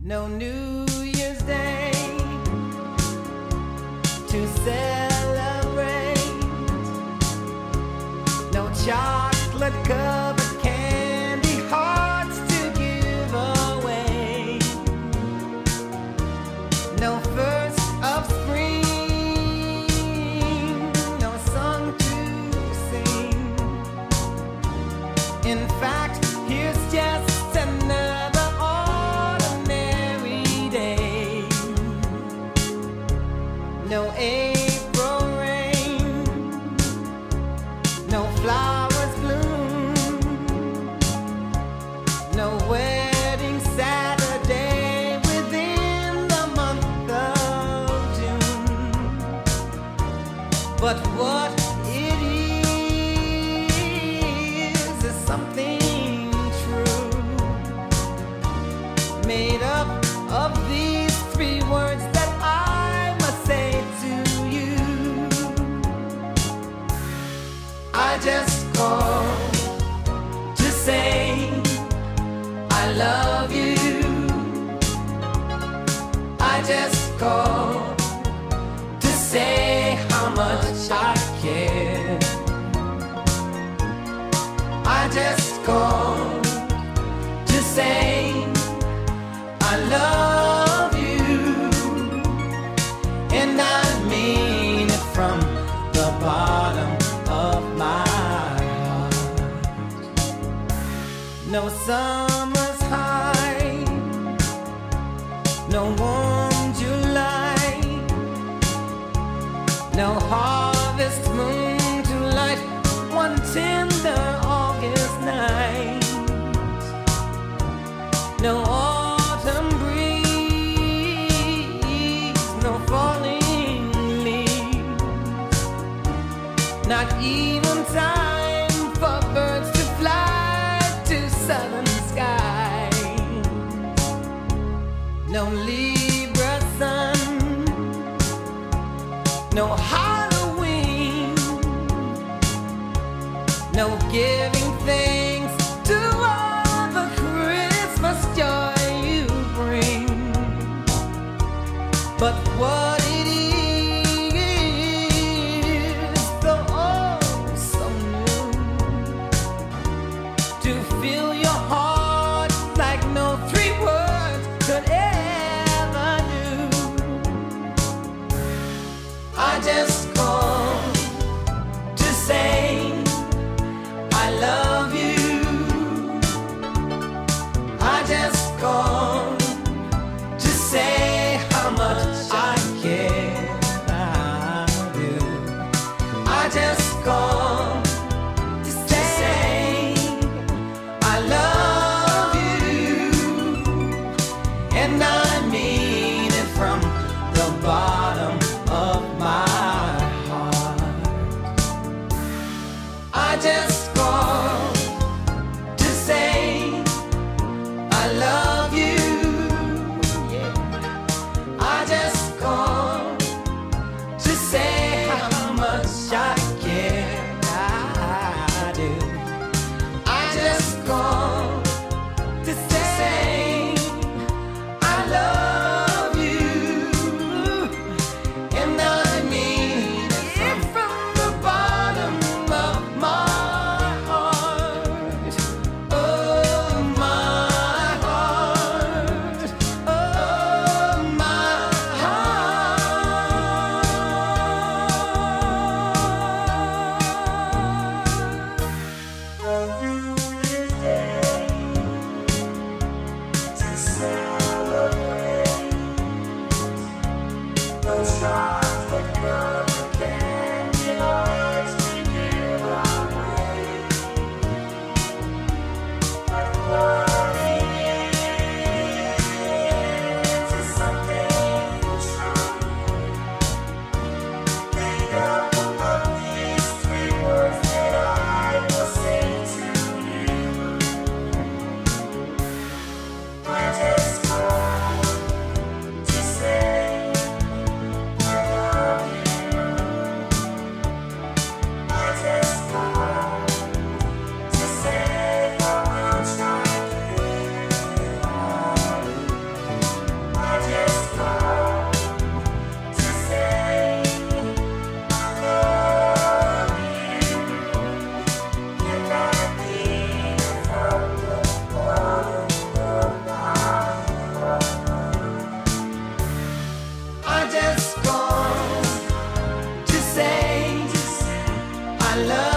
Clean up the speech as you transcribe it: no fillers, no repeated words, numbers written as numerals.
No New Year's Day to celebrate. No chocolate covered candy hearts to give away. No first of spring, no song to sing. In fact, here's just another ordinary day. No April rain, no flowers bloom, no wedding Saturday within the month of June. But what it is something true, made up of these three words that I must say to you. I just called to say I love you. I just called to say how much I care. I just called to say I love you, and I mean it from the bottom of my heart. No summer's high, no warm July, no harvest moon to light one tender August night. No autumn breeze, no falling leaves, not even time for birds to fly to southern skies. No Libra sun, no Halloween, no giving thanks to all the Christmas joy you bring. But what it is, though oh so new, to fill your heart like no three words could ever do. I just called to say I love you. I just called to say how much I care. I do. I just called to say I love you, and I mean it from the bottom of my heart. I just called to say I love you. Yeah. I just called to say how much I care. I do. I just called to say I love you, and I mean it from the bottom of my love.